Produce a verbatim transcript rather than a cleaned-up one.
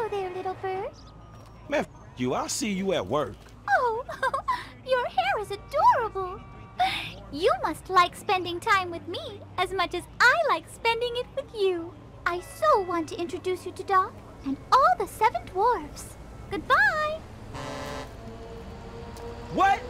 Hello there, little bird. Man, f you. I'll see you at work. Oh, your hair is adorable. You must like spending time with me as much as I like spending it with you. I so want to introduce you to Doc and all the seven dwarfs. Goodbye. What?